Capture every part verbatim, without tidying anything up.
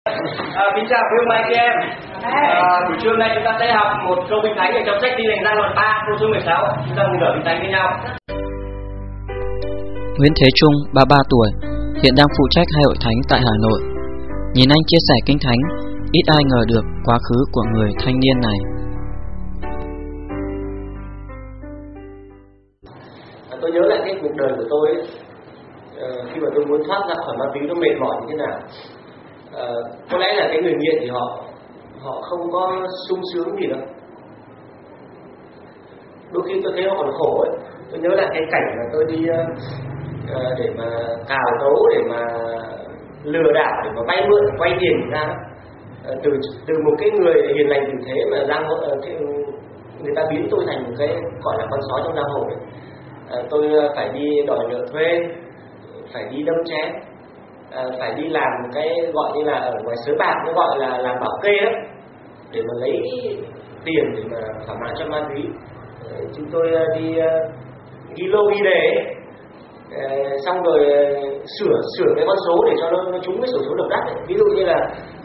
À, kính chào quý ông anh chị em. À, buổi trưa nay chúng ta sẽ học một câu kinh thánh ở trong sách Tin Lành Giăng đoạn ba câu số mười sáu. Chúng ta cùng đợi kinh thánh với nhau. Nguyễn Thế Trung, ba mươi ba tuổi, hiện đang phụ trách hai hội thánh tại Hà Nội. Nhìn anh chia sẻ kinh thánh, ít ai ngờ được quá khứ của người thanh niên này. À, tôi nhớ lại cái cuộc đời của tôi ấy, uh, khi mà tôi muốn thoát ra khỏi ma túy nó mệt mỏi như thế nào. Uh, có lẽ là cái người nghiện thì họ họ không có sung sướng gì đâu. Đôi khi tôi thấy họ còn khổ ấy. Tôi nhớ lại cái cảnh mà tôi đi uh, uh, để mà cào cấu, để mà lừa đảo, để mà vay mượn, vay tiền ra uh, từ từ một cái người hiền lành tử thế mà giang uh, cái, người ta biến tôi thành một cái gọi là con sói trong giang hồ ấy. Uh, tôi phải đi đòi nợ thuê, phải đi đâm chém, À, phải đi làm một cái gọi như là ở ngoài sới bạc, nó gọi là làm bảo kê đó, để mà lấy tiền để mà thỏa mãn cho ma túy. À, chúng tôi đi ghi lô ghi đề, à, xong rồi sửa sửa cái con số để cho nó, nó trúng cái sổ số độc đắc ấy. Ví dụ như là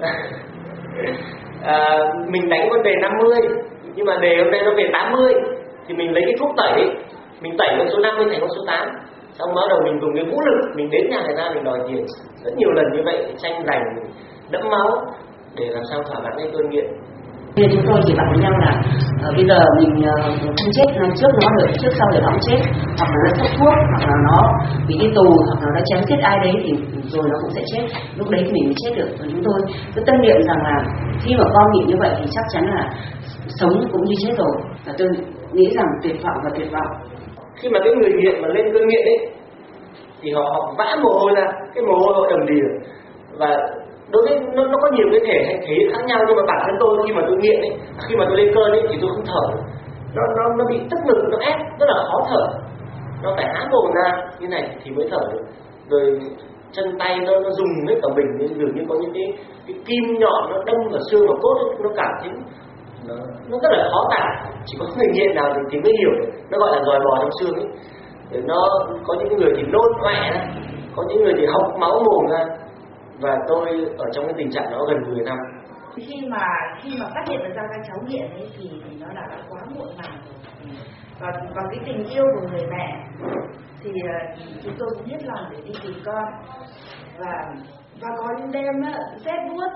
à, mình đánh con đề năm mươi nhưng mà đề hôm nay nó về tám mươi thì mình lấy cái thuốc tẩy, mình tẩy con số năm mươi thành con số tám. Xong bắt đầu mình dùng cái vũ lực, mình đến nhà người ta mình đòi tiền. Rất nhiều lần như vậy, tranh giành đẫm máu để làm sao thỏa mãn cái cơn nghiện. Nên chúng tôi chỉ bảo với nhau là uh, bây giờ mình uh, không chết năm trước nó rồi, trước sau rồi nó không chết, hoặc là nó thất thuốc, hoặc là nó bị đi tù, hoặc là nó chém giết ai đấy thì rồi nó cũng sẽ chết. Lúc đấy thì mình mới chết được. Và chúng tôi cứ tâm niệm rằng là khi mà con bị như vậy thì chắc chắn là sống cũng như chết rồi. Và tôi nghĩ rằng tuyệt vọng và tuyệt vọng. Khi mà cái người nghiện mà lên cơn nghiện ấy thì họ họ vã mồ hôi ra, cái mồ hôi họ đầm đìa, và đối với nó, nó có nhiều cái thể thể hiện khác nhau. Nhưng mà bản thân tôi khi mà tôi nghiện ấy, khi mà tôi lên cơn ấy thì tôi không thở, nó nó nó bị tức ngực, nó ép rất là khó thở, nó phải há mồm ra như này thì mới thở được. Rồi chân tay nó nó dùng hết cả mình, nên dường như có những cái cái kim nhọn nó đâm vào xương vào cốt ấy, nó cảm thấy nó, nó rất là khó tả. Chỉ có người nghiện nào thì, thì mới hiểu được. Nó gọi là dòi bò trong xương ấy. Để nó có những người thì nôn ọe ra, có những người thì hộc máu mồm ra. Và tôi ở trong cái tình trạng đó gần mười năm. Khi mà khi mà phát hiện ra các cháu nghiện ấy thì, thì nó là đã quá muộn màng rồi. Và và cái tình yêu của người mẹ thì chúng tôi cũng hết lòng để đi tìm con. Và và có những đêm á, rét buốt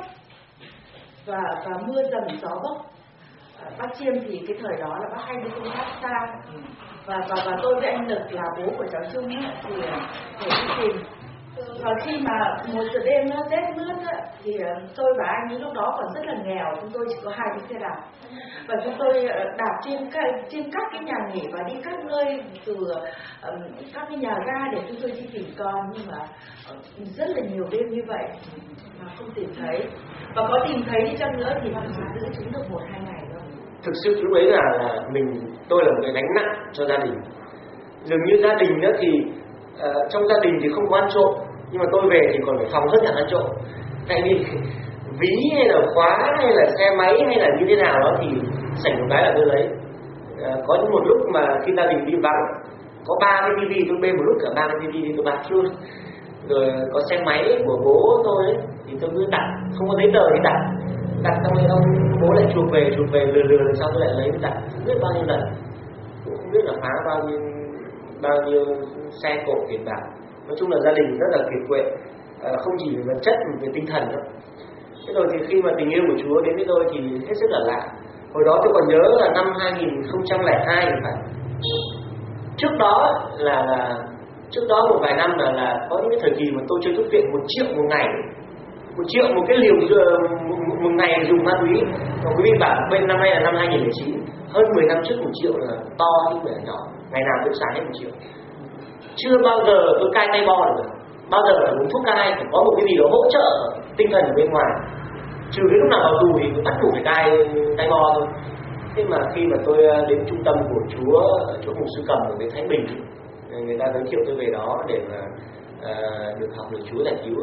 và và mưa dầm gió bấc. Bác Chiêm thì cái thời đó là bác hay đi công tác xa, và và và tôi với anh Lực là bố của cháu Trung ấy, thì để đi tìm. Và khi mà một giờ đêm nó rét mướt ấy, thì tôi và anh ấy lúc đó còn rất là nghèo, chúng tôi chỉ có hai cái xe đạp, và chúng tôi đạp trên các trên các cái nhà nghỉ và đi các nơi, từ um, các cái nhà ga để chúng tôi đi tìm con. Nhưng mà uh, rất là nhiều đêm như vậy mà không tìm thấy, và có tìm thấy đi chăng nữa thì chỉ giữ chúng được một hai ngày thôi. Thực sự lúc ấy là, là mình tôi là một cái gánh nặng cho gia đình. Dường như gia đình đó thì uh, trong gia đình thì không có ăn trộm, nhưng mà tôi về thì còn phải phòng rất là ăn trộm. Tại vì ví hay là khóa hay là xe máy hay là như thế nào đó thì sảnh một cái là tôi lấy. Uh, có một lúc mà khi gia đình đi vắng, có ba cái tivi, tôi bê một lúc cả ba cái tivi thì tôi bạc luôn. Rồi có xe máy của bố tôi ấy, thì tôi cứ đặt, không có giấy tờ thì đặt đặt xong rồi ông bố lại chuộc về chuộc về lừa lừa rồi sau tôi lại lấy đặt không biết bao nhiêu lần, cũng không biết là phá bao nhiêu bao nhiêu xe cộ tiền bạc. Nói chung là gia đình rất là kiệt quệ, à, không chỉ về vật chất mà về tinh thần đâu. Thế rồi thì khi mà tình yêu của Chúa đến với tôi thì hết sức là lạ. Hồi đó tôi còn nhớ là năm hai nghìn không trăm lẻ hai thì phải. Trước đó là, là trước đó một vài năm là là có những cái thời kỳ mà tôi chơi thuốc viện một triệu một ngày. Một triệu một cái liều một, một ngày dùng ma túy. Và quý vị bảo bên năm nay là năm hai nghìn lẻ chín, hơn mười năm trước một triệu là to chứ không phải là nhỏ. Ngày nào tôi xài hết một triệu. Chưa bao giờ tôi cai tay bo được. Bao giờ phải uống thuốc cai, phải có một cái gì đó hỗ trợ tinh thần ở bên ngoài. Trừ cái lúc nào vào tù thì tôi bắt buộc phải cai tay bo thôi. Thế mà khi mà tôi đến trung tâm của Chúa, chỗ Mục Sư Cầm ở bên Thái Bình, người ta giới thiệu tôi về đó để mà à, được học lời Chúa giải cứu.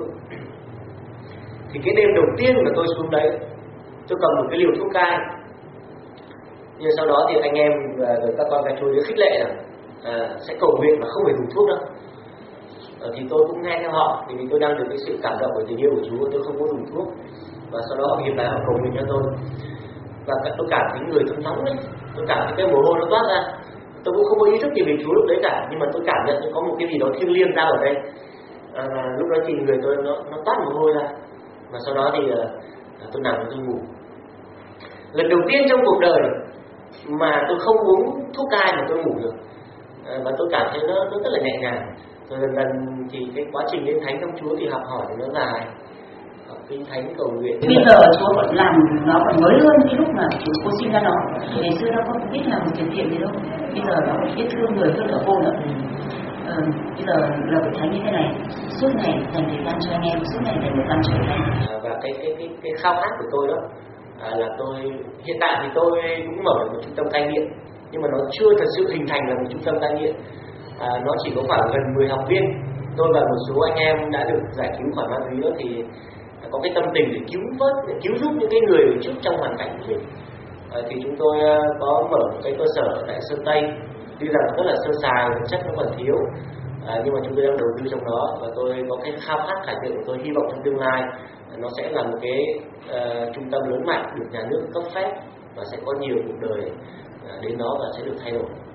Thì cái đêm đầu tiên mà tôi xuống đấy, tôi cầm một cái liều thuốc cai. Nhưng sau đó thì anh em và các con cái chú ấy khích lệ là à, sẽ cầu nguyện mà không phải dùng thuốc đâu. À, thì tôi cũng nghe theo họ, vì tôi đang được cái sự cảm động của tình yêu của Chúa, tôi không có dùng thuốc. và sau đó họ hiệp lại họ cầu nguyện cho tôi, và tôi cảm thấy người tôi nóng đấy, tôi cảm thấy cái mồ hôi nó toát ra. Tôi cũng không có ý thức gì về Chúa lúc đấy cả, nhưng mà tôi cảm nhận có một cái gì đó thiêng liêng đang ở đây. À, lúc đó thì người tôi nó nó toát mồ hôi ra, và sau đó thì uh, tôi nằm tôi ngủ. Lần đầu tiên trong cuộc đời mà tôi không uống thuốc cai mà tôi ngủ được, à, và tôi cảm thấy nó, nó rất là nhẹ nhàng. Rồi dần dần thì cái quá trình đến thánh trong Chúa thì học hỏi thì nó dài, học kinh thánh cầu nguyện. Bây giờ Chúa còn làm nó còn mới hơn cái lúc mà Chúa cô sinh ra nó. Ngày xưa nó không biết làm tiền thiện gì đâu, bây giờ nó biết thương người hơn cả cô nữa. Ờ, bây giờ là hội thánh như thế này, suốt ngày dành thời gian cho anh em, suốt ngày dành thời gian cho anh em. À, và cái cái cái cái khao khát của tôi đó à, là tôi hiện tại thì tôi cũng mở được một trung tâm cai nghiện, nhưng mà nó chưa thật sự hình thành là một trung tâm cai nghiện. À, nó chỉ có khoảng gần mười học viên, tôi và một số anh em đã được giải cứu khỏi ma túy đó, thì có cái tâm tình để cứu vớt, để cứu giúp những cái người trước trong hoàn cảnh của mình. À, thì chúng tôi có mở một cái cơ sở tại Sơn Tây, tuy rằng rất là sơ sài, chất nó còn thiếu, à, nhưng mà chúng tôi đang đầu tư trong đó, và tôi có cái khao khát cải thiện của tôi, hy vọng trong tương lai nó sẽ là một cái uh, trung tâm lớn mạnh được nhà nước cấp phép và sẽ có nhiều cuộc đời uh, đến đó và sẽ được thay đổi.